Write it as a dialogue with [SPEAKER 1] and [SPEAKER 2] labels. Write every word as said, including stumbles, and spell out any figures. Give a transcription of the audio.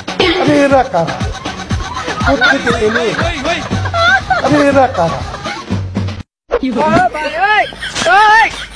[SPEAKER 1] Rira ka. Puti ini. Rira ka.
[SPEAKER 2] Ôi, bà ơi! Ơi!